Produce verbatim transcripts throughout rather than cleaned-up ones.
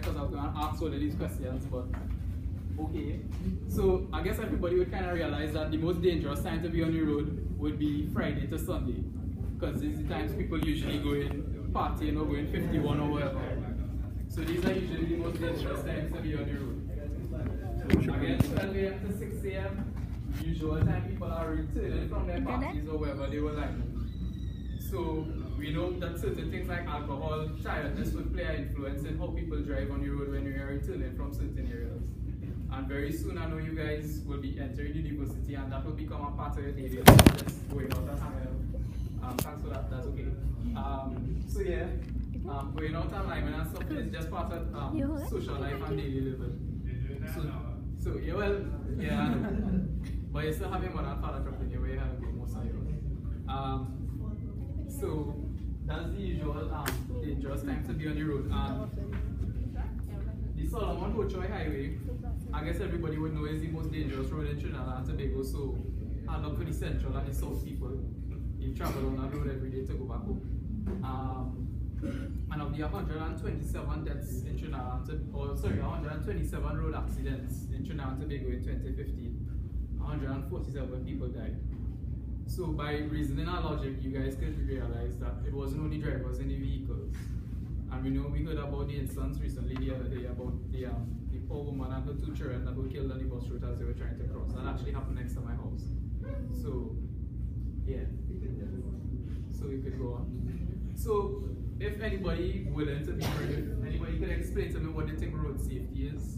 because I was going to ask all of these questions, but okay. So I guess everybody would kind of realize that the most dangerous time to be on the road would be Friday to Sunday, because these are the times people usually go in partying or going fifty-one or whatever. So these are usually the most dangerous times to be on the road. Again, twelve A M to six A M, usual time people are returning from their parties or wherever they were like. So we know that certain things like alcohol, tiredness would play an influence in how people drive on the road when we are returning from certain areas. And very soon I know you guys will be entering university and that will become a part of your daily life, just going out and hanging out. Um, thanks for that, that's okay. Um, so yeah, um, going out and living and stuff is just part of um, social life and daily living. So, so yeah, well, yeah, but you still have your mother and father dropping you where you have to go most of you. Um, so that's the usual um, dangerous time to be on the road. Um, the Solomon Rochoy Highway, I guess everybody would know is the most dangerous road in Trinidad and Tobago. So I look for the central and the south people. They travel on that road every day to go back home. Um, and of the one hundred twenty-seven deaths in Trinidad, or sorry, one hundred twenty-seven road accidents in Trinidad and Tobago in twenty fifteen, one hundred forty-seven people died. So by reasoning and logic, you guys could realize that it wasn't only drivers in the vehicles. And we know we heard about the instance recently the other day about the, um, the poor woman and her two children that were killed on the bus route as they were trying to cross. That actually happened next to my house. So, yeah. So we could go on. So, if anybody willing to be brave, anybody could explain to me what they think road safety is?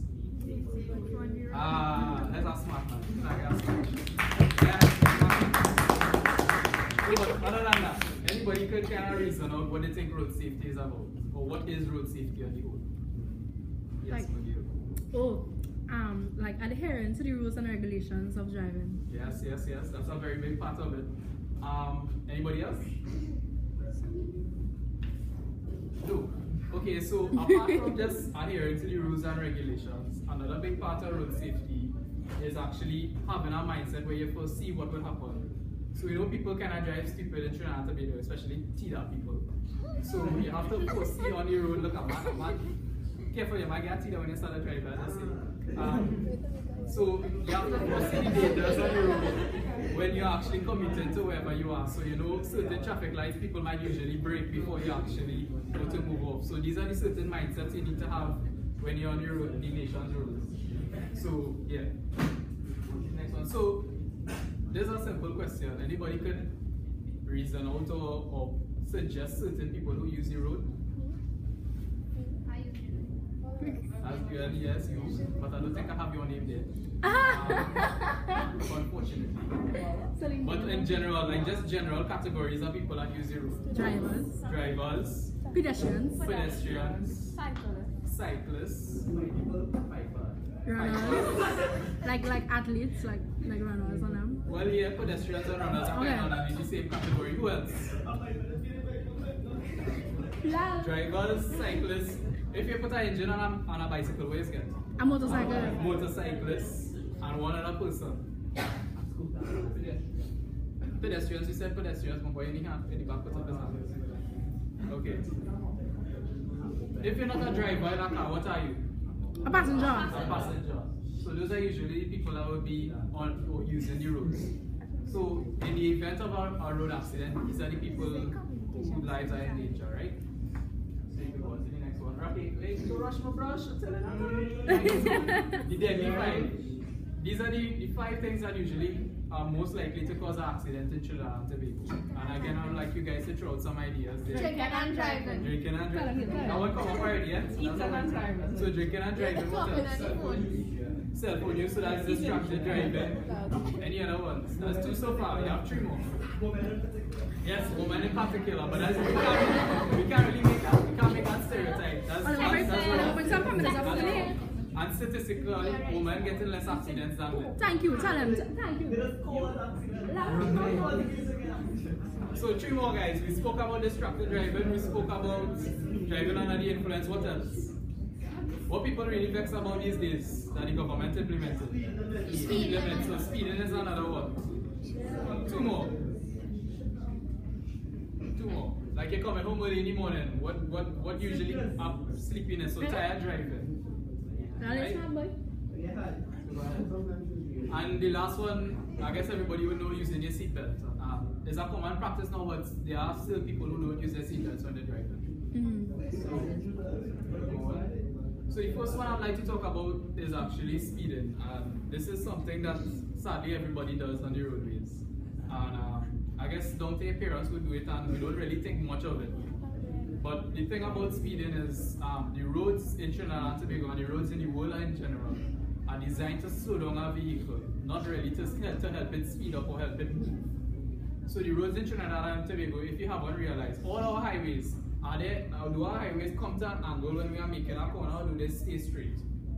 Ah, that's a smart man. That's a smart man. Yeah. But other than that, anybody could kind of reason out what they think road safety is about, or what is road safety on the road? Yes, like, oh, um, like adhering to the rules and regulations of driving. Yes, yes, yes. That's a very big part of it. Um, anybody else? No. Okay, so apart from just adhering to the rules and regulations, another big part of road safety is actually having a mindset where you foresee what will happen. So you know people cannot drive stupid in Trinidad and Tobago, especially Tida people. So you have to foresee on the road, look at man, man. Careful, you might get Tida when you start to drive, as I say. Um, so you have to foresee the dangers on the road when you're actually committed to wherever you are. So you know certain traffic lights people might usually brake before you actually go to move off. So these are the certain mindsets you need to have when you're on the road, the nation's roads. So yeah. Next one. So there's a simple question. Anybody could reason out or, or suggest certain people who use the road? I use it. As well, yes, you. But I don't think I have your name there. Um, unfortunately. But in general, like just general categories of people that use the road. Drivers. Drivers. Pedestrians. Pedestrians. Cyclists. Cyclists. Runners. like like athletes, like like runners on them. Well, yeah, pedestrians and runners are kind of in the same category. Who else? Yeah. Drivers, cyclists. If you put an engine on a, on a bicycle, what is it? A motorcycle. Motorcyclists and one other person. Pedestrians, you said pedestrians, my boy, in the hand, in the back, put up his hand. Okay. If you're not a driver in a car, what are you? A passenger. A passenger. So those are usually people that will be on or using the roads. So in the event of a, a road accident, these are the people whose lives are in danger, right? So you can go on to the next one. Rocky, wait, don't rush my brush. The deadly five. These are the, the five things that usually are most likely to cause an accident in Trinidad and Tobago. And again, I would like you guys to throw out some ideas there. Drinking and driving. Drinking and driving. That one come up already, yes? Eating and driving. So drinking and driving. What else? Cell phone. Cell phone use, so that's distracted driving. Any other ones? That's two so far. You have three more. Yes, women in particular, but that's we can't, we can't really make that. We can't make that stereotype. That's, that's, that's, that's what and statistically, women getting less accidents than men. Thank you, tell him. Thank you. So three more guys. We spoke about distracted driving, we spoke about driving under the influence. What else? What people really vex about these days that the government implemented? Speed limit. So speeding is another one. Two more. two more. Like you're coming home early in the morning. What what what usually up sleepiness or tired driving? That is not boy. And the last one, I guess everybody would know using your seatbelt. Um, it's a common practice now, but there are still people who don't use their seatbelts when they're driving. Mm-hmm. So, so the first one I'd like to talk about is actually speeding. Um, this is something that sadly everybody does on the roadways. And um, I guess don't take parents who do it and we don't really think much of it. But the thing about speeding is um, the roads in Trinidad and Tobago and the roads in the world in general are designed to slow down a vehicle, not really to help, to help it speed up or help it move. So the roads in Trinidad and Tobago, if you haven't realized, all our highways, are they, now do our highways come to an angle when we are making a corner, or do they stay straight?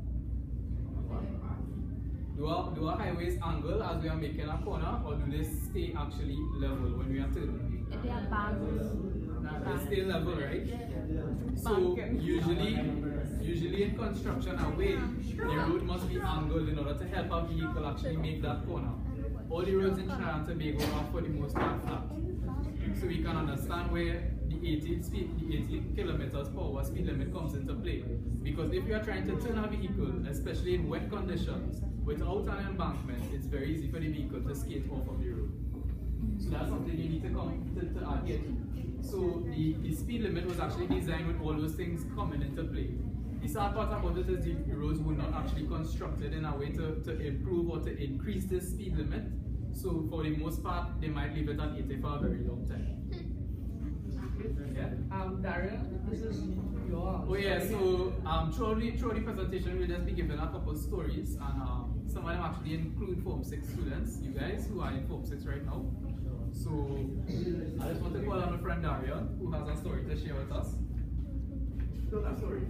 Do our, do our highways angle as we are making a corner, or do they stay actually level when we are turning? They are banks. They stay level, right? So usually, usually in construction, a way the road must be angled in order to help a vehicle actually make that corner. All the roads in Trinidad and Tobago are for the most part flat, so we can understand where the eighty speed, the eighty kilometers per hour speed limit comes into play. Because if you are trying to turn a vehicle, especially in wet conditions, without an embankment, it's very easy for the vehicle to skate off of the road. So that's something you need to come to, to adhere to. So the, the speed limit was actually designed with all those things coming into play. The sad part about it is the roads were not actually constructed in a way to, to improve or to increase the speed limit. So for the most part, they might leave it at eighty for a very long time. Yeah. Um, Daria, this is your. Oh yeah. So um, throughout the throughout the presentation, we'll just be giving a couple of stories, and um, some of them actually include Form Six students. You guys who are in Form Six right now. So I just want to call on my friend Daria, who has a story to share with us. No, that story.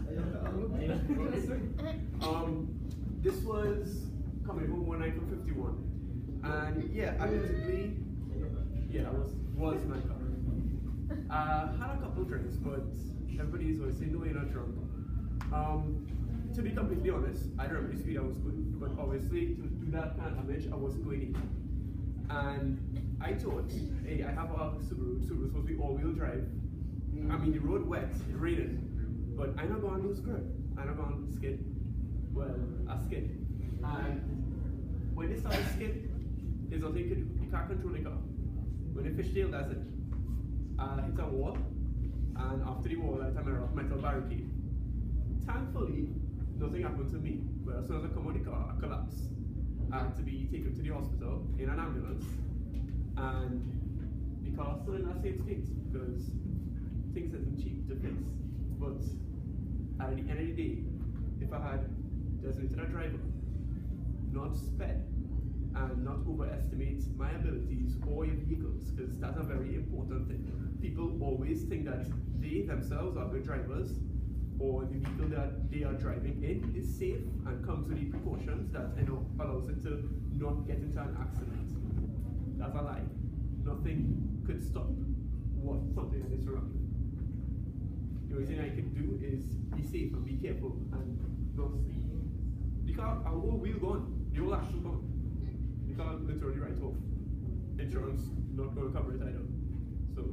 um, this was coming home one night from fifty-one, and yeah, admittedly, yeah, I was was my car. Uh, had a couple drinks, but everybody's always saying, no, you're not drunk. Um, to be completely honest, I don't remember the speed I was going, but obviously to do that kind of damage, I wasn't going in. And I thought, hey, I have a Subaru. Subaru's supposed to be all-wheel drive. I mean, the road wet, it rained, but I'm not going to lose grip. I'm not going to skid. Well, I skid. And when they start to skid, there's nothing you can do. You can't control the car. When they fishtail, that's it. I hit a wall, and after the wall, I hit a metal barricade. Thankfully, nothing happened to me. But as soon as I come out of the car, I collapsed. I had to be taken to the hospital in an ambulance, and the car still in that same state because things isn't cheap to fix. But at the end of the day, if I had designated a driver, not sped, and not overestimate my abilities or your vehicles, because that's a very important thing. People always think that they themselves are good drivers, or the vehicle that they are driving in is safe and comes with the precautions that you know allows it to not get into an accident. That's a lie. Nothing could stop what something that is wrong. The only thing I can do is be safe and be careful and not speed. The car, our whole wheel gone, the whole axle gone. The car literally right off. Insurance not going to cover it either. So.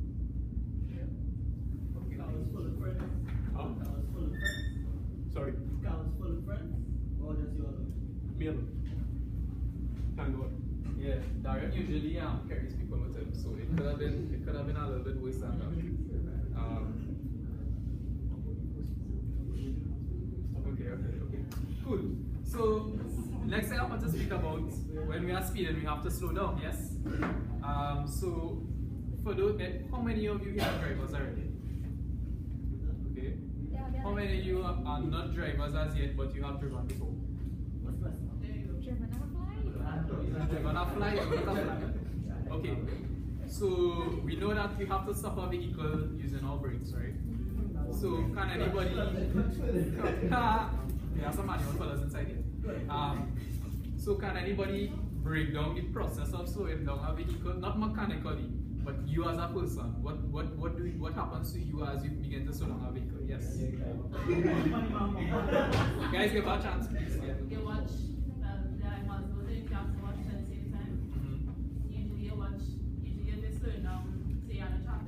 Car was full of friends. Huh? Car was full of friends. Sorry. Car was full of friends. Or just you alone? Me alone. Thank God. Yeah, Daria usually um, carries people with him, so it could have been it could have been a little bit worse than that. Um, okay, okay, okay. Cool. So next thing I want to speak about, when we are speeding, we have to slow down. Yes. Um, so for those, eh, how many of you here are drivers already? Okay. How many of you are, are not drivers as yet, but you have driven before? Driven a fly, driven a fly. Okay. So we know that we have to stop a vehicle using our brakes, right? So can anybody? There are some manual fellas inside here. Um, so can anybody break down the process of slowing down a vehicle, not mechanically, but you as a person? What what what do you, what happens to you as you begin to slow down a vehicle? Yes. Guys, give a chance, please. Yeah. You watch um, the animals, but you have to watch at the same time. Mm-hmm. Usually you watch, usually if it's slowing down, say you're on a traffic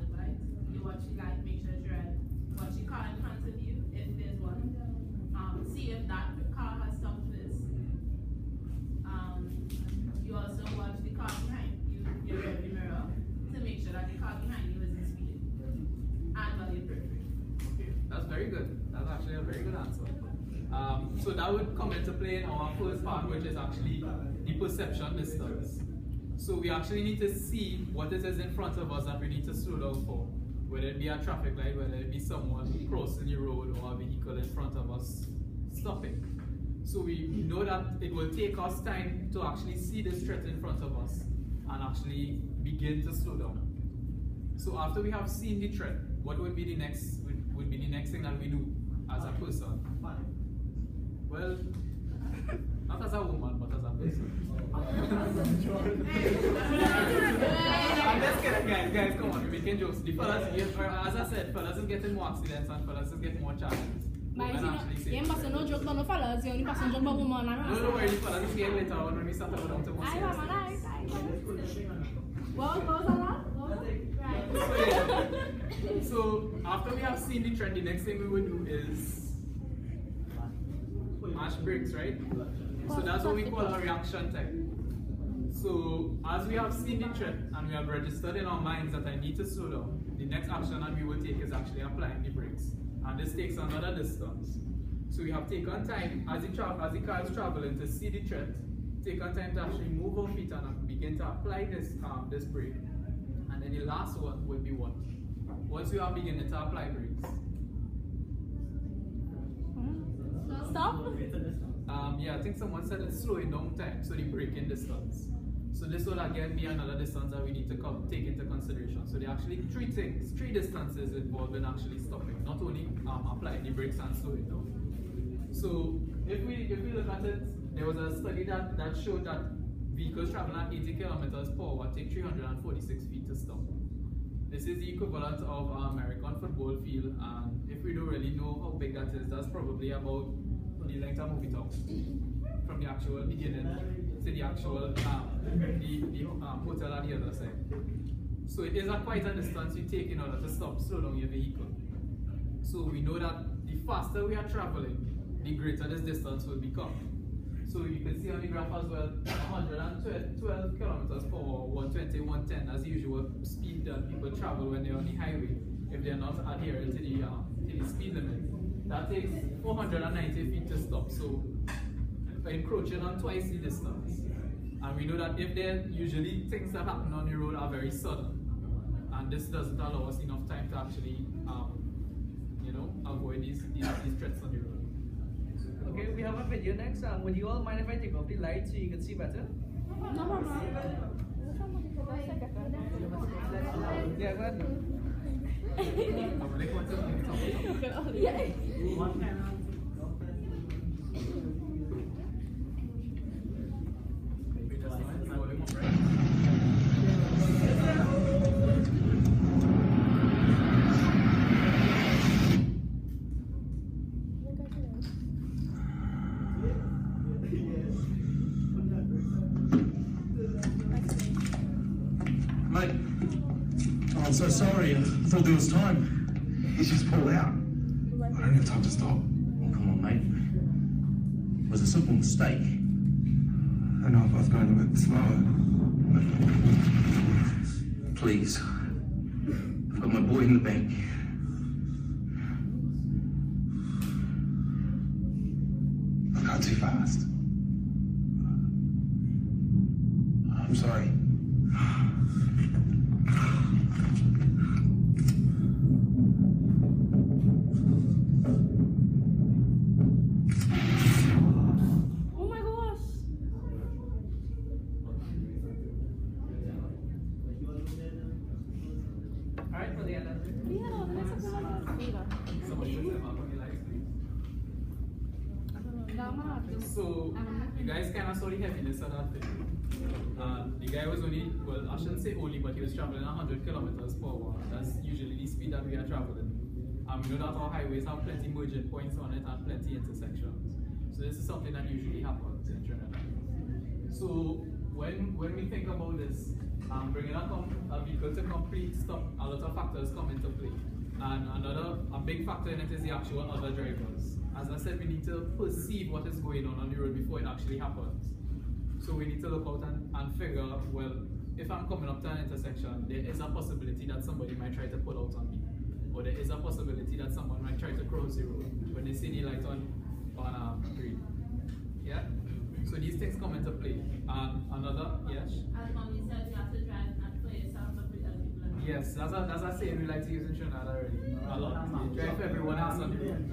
very good. That's actually a very good answer. Um, so that would come into play in our first part, which is actually the perception distance. So we actually need to see what it is in front of us that we need to slow down for. Whether it be a traffic light, whether it be someone crossing the road or a vehicle in front of us stopping. So we know that it will take us time to actually see this threat in front of us and actually begin to slow down. So after we have seen the threat, what would be the next would, would be the next thing that we do as a person? Well, not as a woman, but as a person. I'm just kidding, guys. Guys, come on, we're making jokes. The fellas, as I said, fellas is getting more accidents and fellas is getting more challenges. But you know, you ain't passing no joke about no fellas, you only passing joke about women. No, don't worry, the fellas is getting later on when we start about to more I serious. am nice, I What what was that? So, yeah. So after we have seen the trend, the next thing we would do is mash brakes, right? So that's what we call a reaction time. So as we have seen the trend and we have registered in our minds that I need to slow down, the next action that we will take is actually applying the brakes. And this takes another distance. So we have taken time as the, tra as the car is traveling to see the threat, taken time to actually move our feet and begin to apply this, um, this brake. And then the last one would be what? Once you are beginning to apply brakes. Stop? Um, yeah, I think someone said it's slowing down time, so the braking distance. So this will again be another distance that we need to come, take into consideration. So there are actually three things, three distances involved in actually stopping, not only um, applying the brakes and slowing down. So if we if we look at it, there was a study that, that showed that vehicles traveling at eighty kilometers per hour take three hundred forty-six feet to stop. This is the equivalent of an American football field, and if we don't really know how big that is, that's probably about the length of movie talk from the actual beginning to the actual um, the, the um, hotel on the other side. So it is a quite a distance you take in order to stop, slow down your vehicle. So we know that the faster we are traveling, the greater this distance will become. So you can see on the graph as well, one hundred twelve kilometers per hour, one twenty, one ten, as the usual speed that people travel when they're on the highway, if they're not adhering to the, uh, to the speed limit. That takes four hundred ninety feet to stop, so encroaching on twice the distance. And we know that if there usually things that happen on the road are very sudden, and this doesn't allow us enough time to actually, um, you know, avoid these, these, these threats on the road. Okay, we have a video next. Um, would you all mind if I take off the light so you can see better? No, no, no. Yeah, go ahead. Mate, I'm so sorry. I thought there was time. He's just pulled out. I don't have time to stop. Oh, come on, mate. It was a simple mistake. I know if I was going a bit slower. Please. I've got my boy in the bank. I've gone too fast. I'm sorry. Oh my gosh. Alright, for the other. Yeah, the next episode. Somebody should turn off on the lights, please. So you guys kind of saw the heaviness of that thing. Uh, the guy was only, well, I shouldn't say only, but he was traveling one hundred kilometers per hour. That's usually the speed that we are traveling. And we know that our highways have plenty merging points on it and plenty intersections. So this is something that usually happens in Trinidad. So when when we think about this, um, bringing a, a vehicle to complete stop, a lot of factors come into play. And another, a big factor in it is the actual other drivers. As I said, we need to perceive what is going on on the road before it actually happens. So we need to look out and, and figure, well, if I'm coming up to an intersection, there is a possibility that somebody might try to pull out on me. or there is a possibility that someone might try to cross the road when they see the light on on um, green. Yeah. So these things come into play. Um, another, yes. As mommy said, you have to drive not for yourself but for other people. Yes, that's a that's a saying we like to use in Trinidad already. A lot. You drive for everyone else on the road.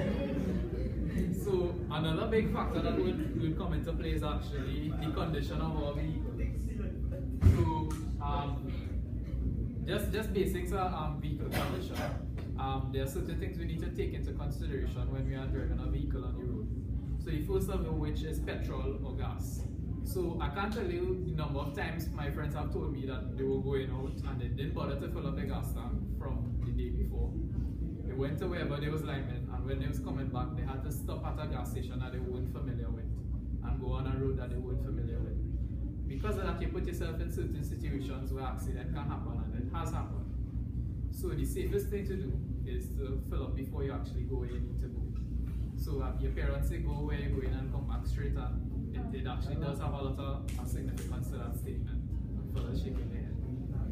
So another big factor that would, would come into play is actually the condition of our vehicle. So um, just just basics of um, vehicle condition. Um, there are certain things we need to take into consideration when we are driving a vehicle on the road. So the first of which is petrol or gas. So I can't tell you the number of times my friends have told me that they were going out and they didn't bother to fill up the gas tank from the day before. They went to wherever they was linemen, and when they was coming back, they had to stop at a gas station that they weren't familiar with and go on a road that they weren't familiar with. Because of that, you put yourself in certain situations where accident can happen, and it has happened. So the safest thing to do is to fill up before you actually go where you need to go. So uh, your parents say go where you're going and come back straight, and it, it actually does have a lot of uh, significance to that statement for the shaking their head.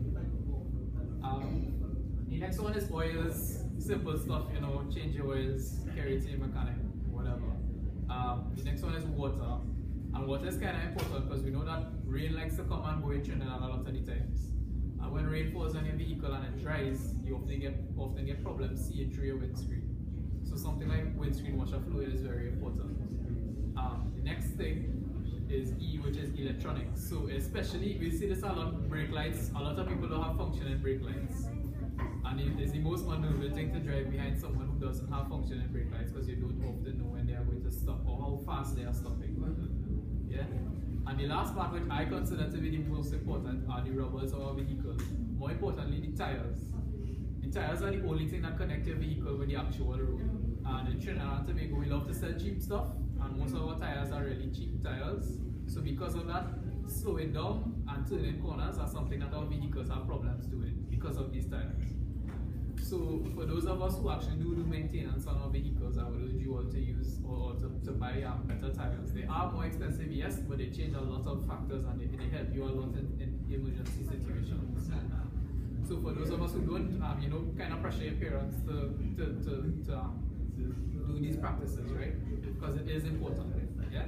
Um, the next one is oils, simple stuff, you know, change your oils, carry it to your mechanic, whatever. Um, the next one is water, and water is kind of important because we know that rain likes to come and go in Trinidad a lot of the times. And when rain falls on your vehicle and it dries, you often get often get problems seeing through your windscreen. So something like windscreen washer fluid is very important. Um, the next thing is E, which is electronics. So especially, we see this a lot with brake lights. A lot of people don't have functioning brake lights. And it is the most unnerving thing to drive behind someone who doesn't have functioning brake lights, because you don't often know when they are going to stop or how fast they are stopping. Yeah? And the last part, which I consider to be the most important, are the rubbers of our vehicle. More importantly, the tires. The tires are the only thing that connect your vehicle with the actual road. And in Trinidad and Tobago, we love to sell cheap stuff, and most of our tires are really cheap tires. So because of that, slowing down and turning corners are something that our vehicles have problems doing because of these tires. So for those of us who actually do do maintenance on our vehicles, I would urge you all to use or, or to, to buy um, better tires. They are more expensive, yes, but they change a lot of factors, and they, they help you a lot in, in emergency situations. So for those of us who don't, um, you know, kind of pressure your parents to, to, to, to um, do these practices, right? Because it is important, yeah?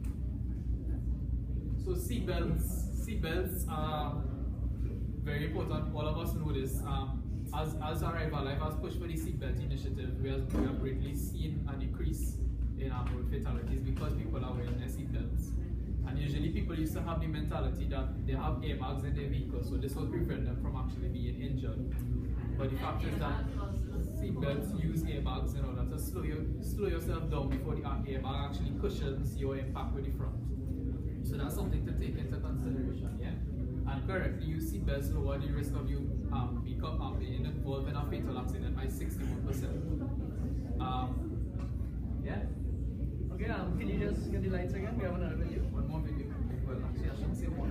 So seatbelts, seatbelts are very important. All of us know this. Um, as as Arrival Life has pushed for the seatbelt initiative, we have, we have greatly seen a decrease in um, road fatalities because people are wearing their seatbelts. And usually people used to have the mentality that they have airbags in their vehicles, so this will prevent them from actually being injured. But the fact is that seatbelts use airbags in order to slow you slow yourself down before the airbag actually cushions your impact with the front. So that's something to take into consideration, yeah? And currently, use seatbelts lower the risk of you um, become um, being involved in a fatal accident by sixty-one percent. Um, yeah? Okay, um, can you just get the lights again? We have another video. One more video. Well, actually, I shouldn't say one.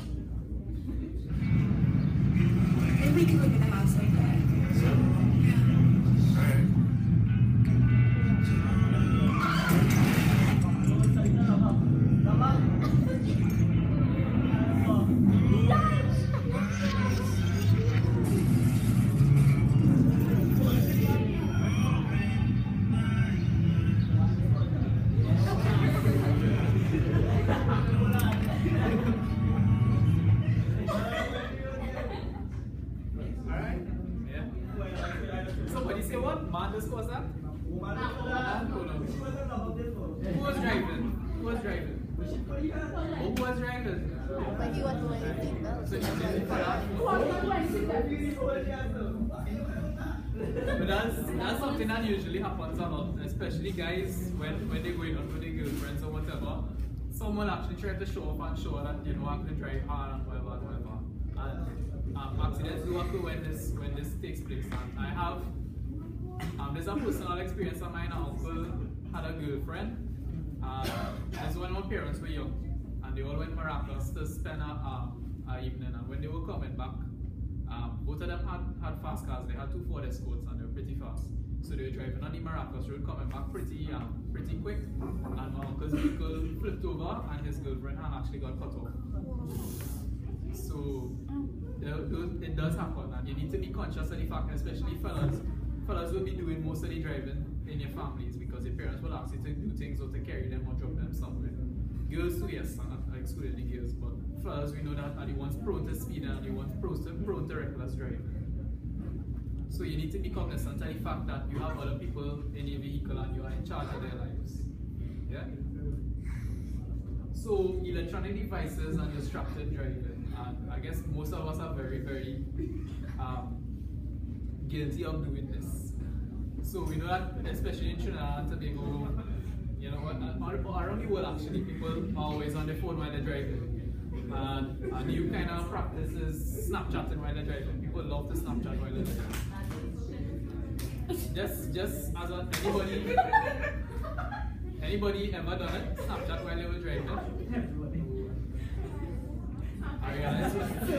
Maybe we can look at the house like that. But that's, that's something that usually happens a lot, especially guys when, when they're going out with their girlfriends or whatever. Someone actually tried to show up and show that, you know, I can drive hard and whatever and whatever. And um, accidents do occur when this when this takes place. And I have um, there's a personal experience of mine. An uncle had a girlfriend. Uh, this when my parents were young, and they all went Maracas to spend a, a, a evening. And when they were coming back, Um, both of them had, had fast cars. They had two Ford Escorts and they were pretty fast. So they were driving on the Maracas Road, coming back pretty um, pretty quick. And my uncle's vehicle flipped over and his girlfriend had actually got cut off. So it, it does happen, and you need to be conscious of the fact, especially fellas. Fellas will be doing most of the driving in your families because your parents will ask you to do things or to carry them or drop them somewhere. Girls too, yes, I'm not excluding the girls, but fellas, we know that are the ones prone to speed and the ones prone to, prone to reckless driving. So you need to be cognizant of the fact that you have other people in your vehicle and you are in charge of their lives. Yeah? So electronic devices and distracted driving, and I guess most of us are very, very um, guilty of doing this. So we know that, especially in Trinidad and Tobago, you know, around the world actually, people are always on their phone while they're driving. And a new kind of practice is Snapchatting while they're driving. People love to Snapchat while they're driving. Just, just as a, anybody, anybody ever done it? Snapchat while they were driving? I realize.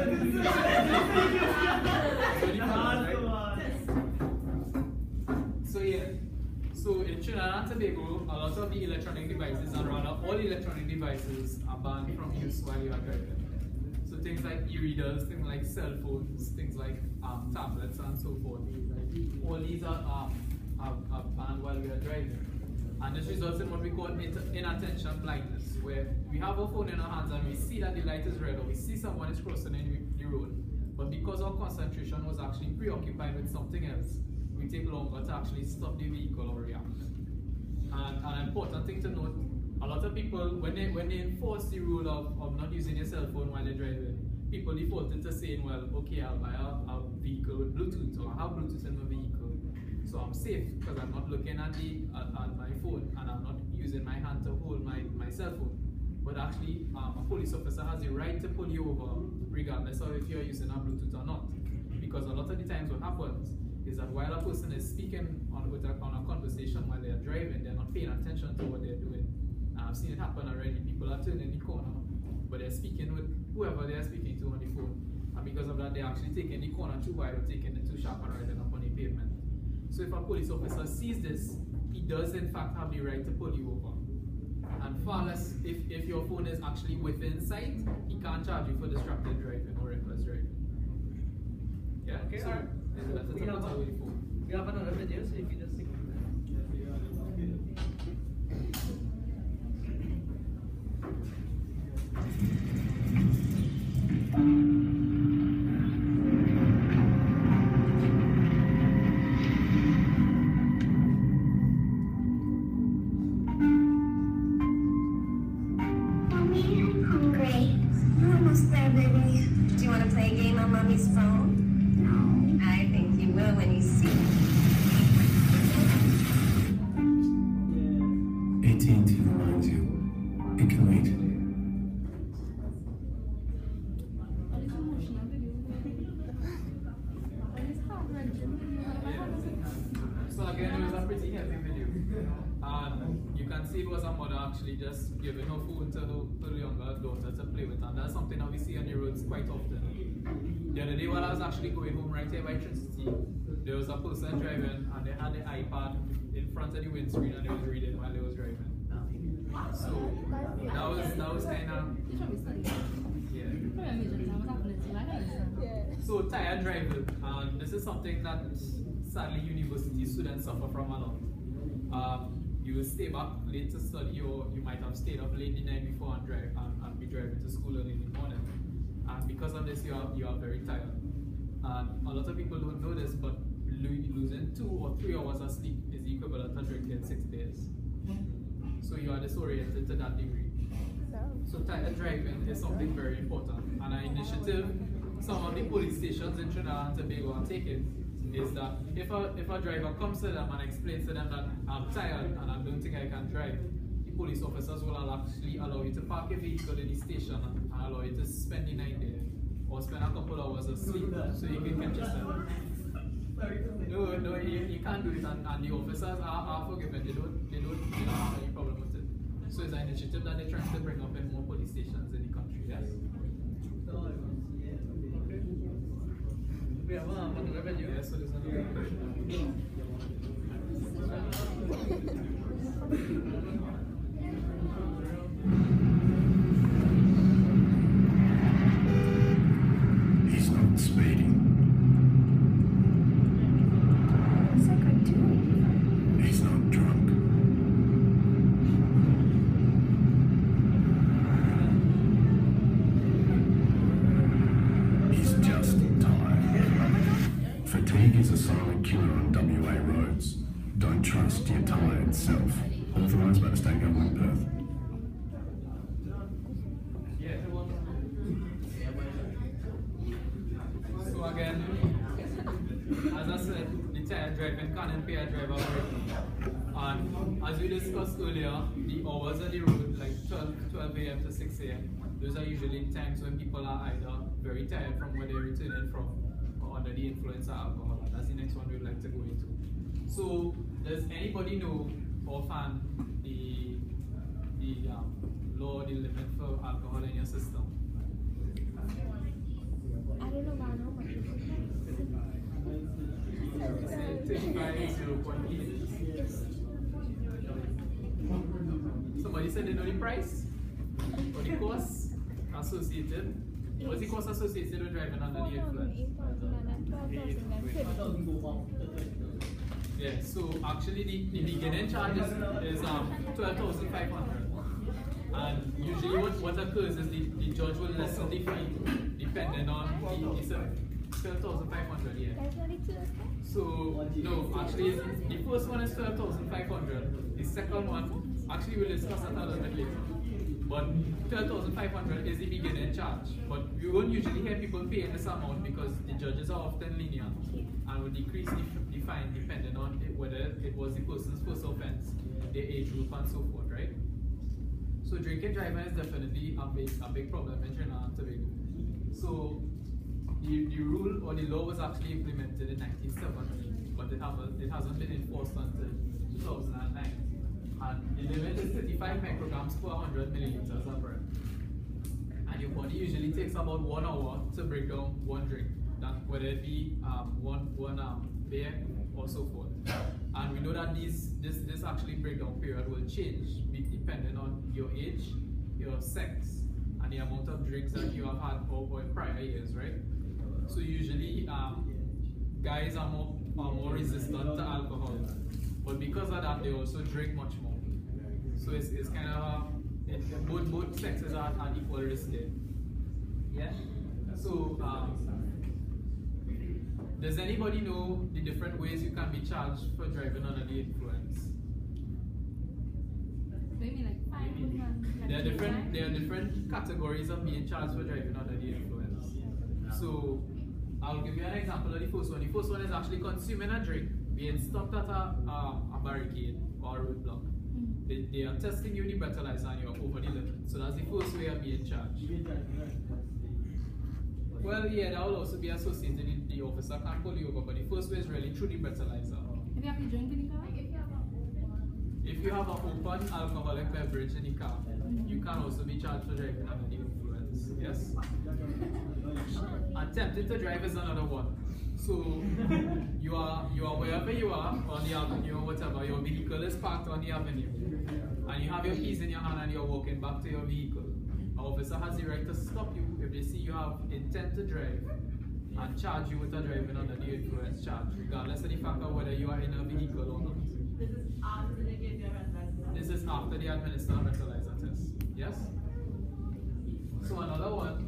So yeah, so in Trinidad and Tobago, a lot of the electronic devices, and rather all electronic devices, are banned from use while you are driving. So things like e-readers, things like cell phones, things like um, tablets and so forth. All these are, um, are, are banned while we are driving. And this results in what we call inattention blindness, where we have our phone in our hands and we see that the light is red or we see someone is crossing the road. But because our concentration was actually preoccupied with something else, we take longer to actually stop the vehicle or react. And an important thing to note, a lot of people, when they when they enforce the rule of, of not using your cell phone while they're driving, people default into saying, well, okay, I'll buy a, a vehicle with Bluetooth, or I have Bluetooth in my vehicle, so I'm safe because I'm not looking at the at, at my phone and I'm not using my hand to hold my, my cell phone. But actually, um, a police officer has the right to pull you over regardless of if you're using a Bluetooth or not. Because a lot of the times what happens is that while a person is speaking on, with a, on a conversation while they're driving, they're not paying attention to what they're doing. And I've seen it happen already. People are turning the corner, but they're speaking with whoever they're speaking to on the phone. And because of that, they're actually taking the corner too wide or taking it too sharp and riding up on the pavement. So if a police officer sees this, he does in fact have the right to pull you over. And far less, if, if your phone is actually within sight, he can't charge you for distracted driving or reckless driving. Yeah, Okay, so alright. that's We have, a, we have another video, so if you just sing. Great. We're almost there, baby. Do you want to play a game on Mommy's phone? No. I think you will when you see A T and T reminds you, it can wait. So again, it was a pretty heavy video. And you can see it was a mother actually just giving her phone to her, to the younger daughter to play with. And that's something that we see on the roads quite often. The other day while I was actually going home right here by Trinity, there was a person driving and they had the iPad in front of the windscreen and they was reading while they was driving. So that was that was kind of yeah. So tired driving, and this is something that sadly university students suffer from a lot. Um, you will stay back late to study, or you might have stayed up late the night before and drive and, and be driving to school early in the morning. And because of this, you are you are very tired. And a lot of people don't know this, but lo losing two or three hours of sleep is equivalent to drinking six days. So you are disoriented to that degree. So tired driving is something very important. And an initiative some of the police stations in Trinidad and Tobago are taking is that if a if a driver comes to them and explains to them that I'm tired and I don't think I can drive, the police officers will actually allow you to park your vehicle in the station and allow you to spend the night there or spend a couple hours of sleep so you can catch yourself. No, no, you, you can't do it, and, and the officers are, are forgiven. They don't, they don't, they don't have any problem with it. So it's an initiative that they're trying to bring up in more police stations in the country. Yes. We have um, another video. Yes, so there's another question. authorised by the state government of Perth. So again, as I said, the tired driving can impair driver work. And as we discussed earlier, the hours on the road, like twelve a m to six a m, those are usually times when people are either very tired from where they're returning from or under the influence of alcohol. That's the next one we'd like to go into. So, does anybody know offhand the the um, law, the limit for alcohol in your system? I don't know about how much. thirty-five zero point eight. Somebody said they know the price or the cost associated. What's the cost associated with driving under the influence? Yeah, so actually the, the beginning charge is, is um, twelve thousand five hundred. And usually what, what occurs is the, the judge will lessen the fee depending on the, the twelve thousand five hundred, yeah. So, no, actually the first one is twelve thousand five hundred. The second one, actually we'll discuss that a little bit later. But twelve thousand five hundred is the beginning charge. But we won't usually hear people paying this amount because the judges are often lenient and will decrease the, the fine depending on it, whether it was the person's first offense, their age group, and so forth, right? So drinking driving is definitely a big, a big problem in Trinidad and Tobago. So the, the rule or the law was actually implemented in nineteen seventy, but it, have, it hasn't been enforced until two thousand nine. And the limit is thirty-five micrograms per one hundred milliliters of breath. And your body usually takes about one hour to break down one drink, that whether it be um, one, one um, beer or so forth. And we know that these, this, this actually breakdown period will change depending on your age, your sex, and the amount of drinks that you have had over prior years, right? So usually um, guys are more, are more resistant to alcohol, but because of that they also drink much more. So it's, it's kind of uh, it, both both sexes are at equal risk there. Yeah. So um, does anybody know the different ways you can be charged for driving under the influence? Maybe like five. There are different there are different categories of being charged for driving under the influence. So I'll give you an example of the first one. The first one is actually consuming a drink, being stopped at a, um, a barricade or a roadblock. Mm-hmm. they, they are testing you the breathalyzer and you're over the limit. So that's the first way of being charged. Well, yeah, that will also be associated with the officer can pull you over, but the first way is really through the breathalyzer. If you have to drink in the car? If you have an open alcoholic beverage in the car, you can also be charged for driving under the influence. Yes? Attempting to drive is another one. So you are you are wherever you are on the avenue or whatever, your vehicle is parked on the avenue, and you have your keys in your hand and you're walking back to your vehicle. An officer has the right to stop you if they see you have intent to drive and charge you with a driving under the influence charge, regardless of the fact of whether you are in a vehicle or not. This is after they give you a breathalyzer. This is after they administer a breathalyzer test. Yes? So another one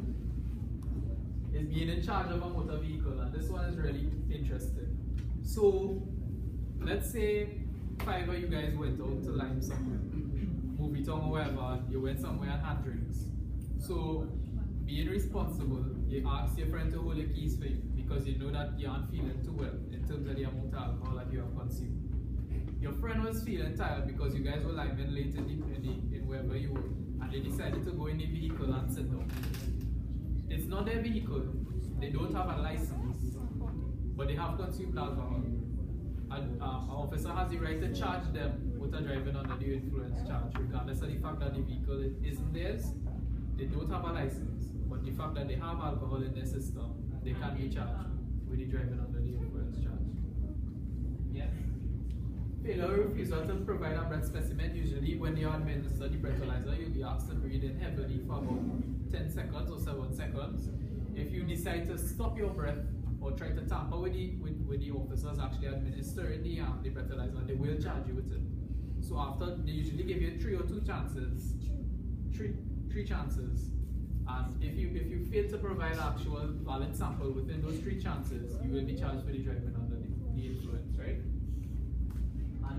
is being in charge of a motor vehicle, and this one is really interesting. So let's say five of you guys went out to Lime somewhere, movie town or wherever, you went somewhere and had drinks. So being responsible, you ask your friend to hold the keys for you because you know that you aren't feeling too well in terms of the amount of alcohol that you have consumed. Your friend was feeling tired because you guys were limeing late in, the, in, the, in wherever you were, and they decided to go in the vehicle and sit down. It's not their vehicle, they don't have a license, but they have consumed alcohol. And um, our officer has the right to charge them with a driving under the influence charge, regardless of the fact that the vehicle isn't theirs. They don't have a license, but the fact that they have alcohol in their system, they can be charged with the driving under the influence charge. Yeah. Failure or refusal to provide a breath specimen. Usually when you administer the breathalyzer, you'll be asked to breathe in heavily for about ten seconds or seven seconds. If you decide to stop your breath or try to tamper with the, with, with the officers actually administering the, um, the breathalyzer, they will charge you with it. So after, they usually give you three or two chances, three, three chances. And if you, if you fail to provide actual valid sample within those three chances, you will be charged for the driving under the, the influence, right? And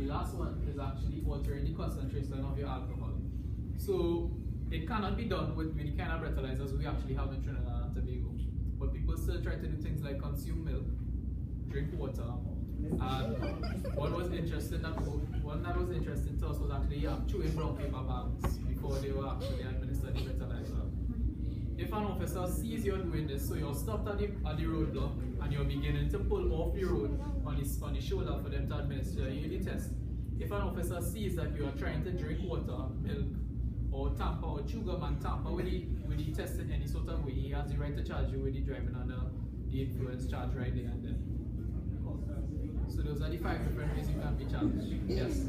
the last one is actually altering the concentration of your alcohol. So it cannot be done with, with the kind of breathalyzers we actually have in Trinidad and Tobago. But people still try to do things like consume milk, drink water. And what was interesting that one that was interesting to us was actually um, chewing brown paper bags before they were actually administered the breathalyzer. If an officer sees you're doing this, so you're stopped at the, at the roadblock and you're beginning to pull off the road on the, on the shoulder for them to administer you the test. If an officer sees that you are trying to drink water, milk, or tamper or chew gum and tamper with the, with the test in any sort of way, he has the right to charge you with the driving under the influence charge right there and then. So those are the five different ways you can be charged. Yes?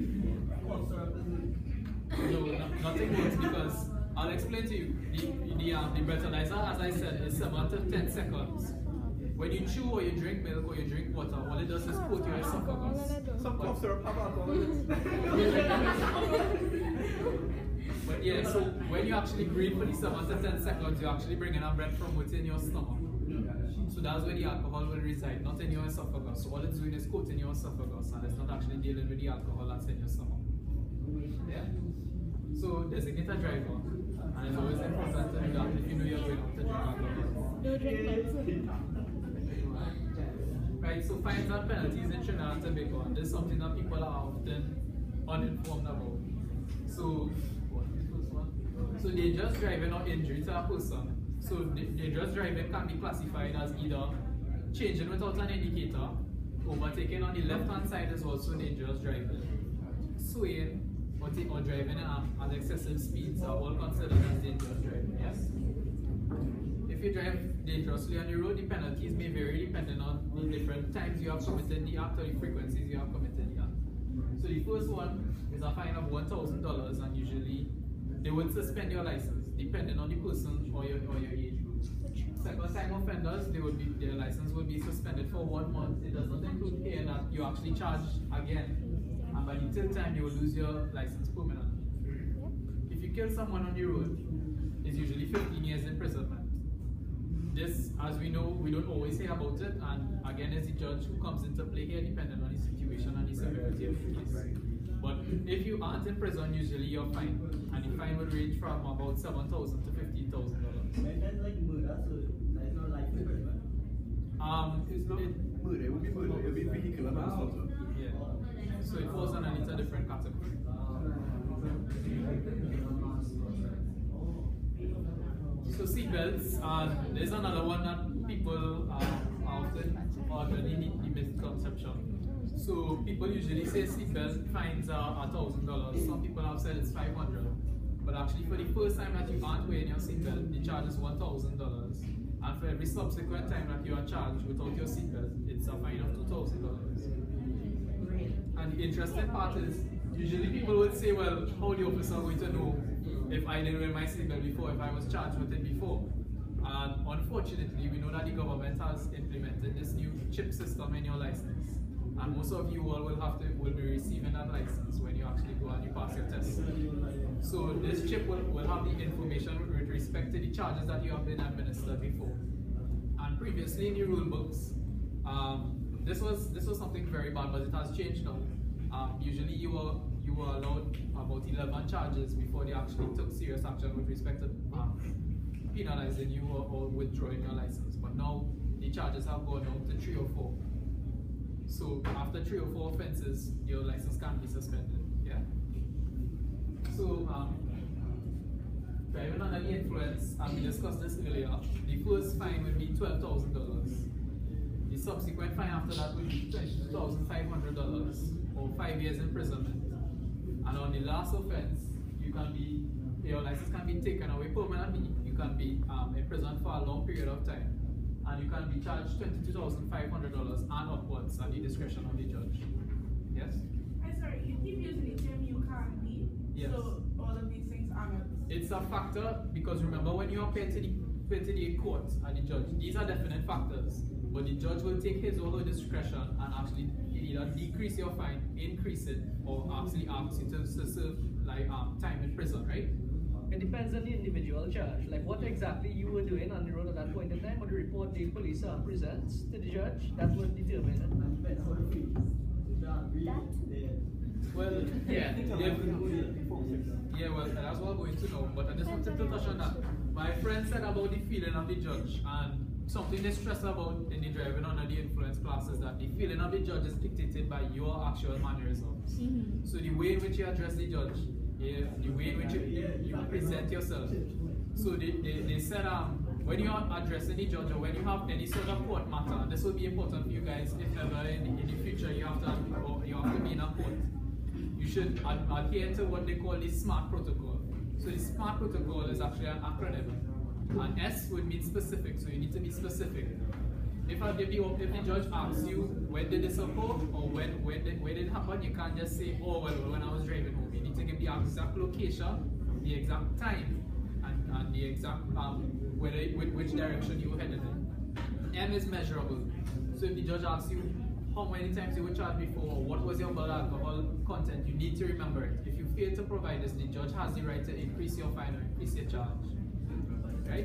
No, no nothing works because I'll explain to you. The, the, um, the breathalyzer, as I said, is similar to ten seconds. When you chew or you drink milk or you drink water, all it does is coat your esophagus. Some cough syrup have alcohol in it. But yeah, so when you actually breathe for the seven to ten seconds, you're actually bringing out breath from within your stomach. So that's where the alcohol will reside, not in your esophagus. So all it's doing is coating your esophagus and it's not actually dealing with the alcohol that's in your stomach. Yeah? So designate a driver. And it's always important to do that if you know you're going out to drink alcohol. No drink Right, so fines and penalties in Trinidad and Tobago, and this is something that people are often uninformed about. So, what is the first one? So dangerous driving or injury to a person. So dangerous driving can be classified as either changing without an indicator, overtaking on the left hand side is also dangerous driving, swaying, or, or driving um, at excessive speeds are all considered as dangerous driving. Yes? If you drive dangerously on the road, the penalties may vary depending on the different times you have committed the act or the frequencies you have committed the act. So the first one is a fine of one thousand dollars, and usually they will suspend your license depending on the person or your, or your age group. Second time offenders, they will be, their license will be suspended for one month. It does not include here that you actually charge again, and by the third time you will lose your license permanently. If you kill someone on the road, it's usually fifteen years imprisonment. This, as we know, we don't always say about it, and again, it's the judge who comes into play here depending on the situation and the severity of the case. But if you aren't in prison, usually you're fined, and the fine will range from about seven thousand to fifteen thousand dollars. That's like murder, so that's not life imprisonment. Um, It's not it, murder, it would be murder, it would be vehicular manslaughter. yeah. So it falls on a little different category. So seatbelts, uh, there's another one that people uh, often already need the misconception. So people usually say seatbelt fines are a thousand dollars. Some people have said it's five hundred. But actually, for the first time that you aren't wearing your seatbelt, the charge is one thousand dollars. And for every subsequent time that you are charged without your seatbelt, it's a fine of two thousand dollars. And the interesting part is, usually people would say, well, how the officer going to know if I didn't wear my seatbelt before, if I was charged with it before? And unfortunately, we know that the government has implemented this new chip system in your license. And most of you all will have to will be receiving that license when you actually go and you pass your test. So this chip will, will have the information with respect to the charges that you have been administered before. And previously in the rule books, um, this was this was something very bad, but it has changed now. Um, usually you were you were allowed about eleven charges before they actually took serious action with respect to um, penalizing you or, or withdrawing your license. But now the charges have gone down to three or four. So after three or four offenses, your license can be suspended. Yeah. So um, driving under the influence, and we discussed this earlier. The first fine will be twelve thousand dollars. The subsequent fine after that will be twenty-two thousand five hundred dollars or five years imprisonment. And on the last offense, you can be your license can be taken away permanently. You can be um, imprisoned for a long period of time. And you can be charged twenty-two thousand five hundred dollars and upwards at the discretion of the judge. Yes? I'm sorry, you keep using the term you can't be. Yes. So all of these things are not. It's a factor because remember when you appear to the, appear to the court and the judge, these are definite factors. But the judge will take his or her discretion and actually either decrease your fine, increase it, or actually ask you to, to serve like um, time in prison, right? It depends on the individual charge. Like what exactly you were doing on the road at that point in time, or the report the police uh, presents to the judge, that will determine it. That Well, Yeah. yeah, yeah, well, that's what I'm going to know, but I just wanted to touch on that. My friend said about the feeling of the judge, and something they stress about in the driving under the influence class is that the feeling of the judge is dictated by your actual mannerisms. Mm-hmm. So the way in which you address the judge, yeah, the way in which you, you present yourself. So they, they, they said um, when you are addressing the judge or when you have any sort of court matter, and this will be important for you guys if ever in, in the future you have to or you have to be in a court, you should ad adhere to what they call the SMART protocol. So the SMART protocol is actually an acronym. And S would mean specific, so you need to be specific. If, if, the, if the judge asks you when did this occur or when when did, when did it happen, you can't just say, oh well, when I was driving home. You need to give the exact location, the exact time, and, and the exact um, whether, which direction you were headed in. M is measurable. So if the judge asks you how many times you were charged before, or what was your blood alcohol content, you need to remember it. If you fail to provide this, the judge has the right to increase your fine or increase your charge. Right?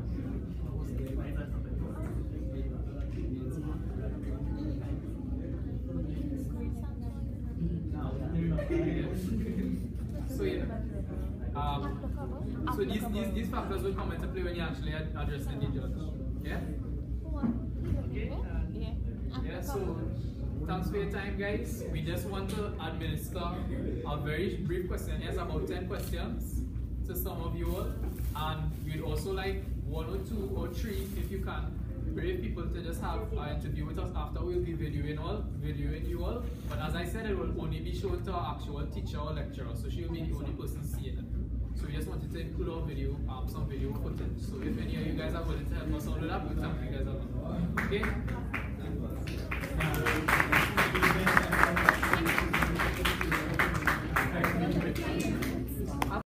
So yeah. Um, so these, these these factors will come into play when you actually addressing the judge. Yeah? Okay. Uh, yeah, so thanks for your time, guys. We just want to administer a very brief questionnaire, about ten questions to some of you all. And we'd also like one or two or three, if you can, brave people to just have an interview with us after. We'll be videoing all, videoing you all. But as I said, it will only be shown to our actual teacher or lecturer, so she'll be the only person seeing it. So we just wanted to include our video, um, some video footage. So if any of you guys are willing to help us out with that, we'll thank you guys a lot. Okay?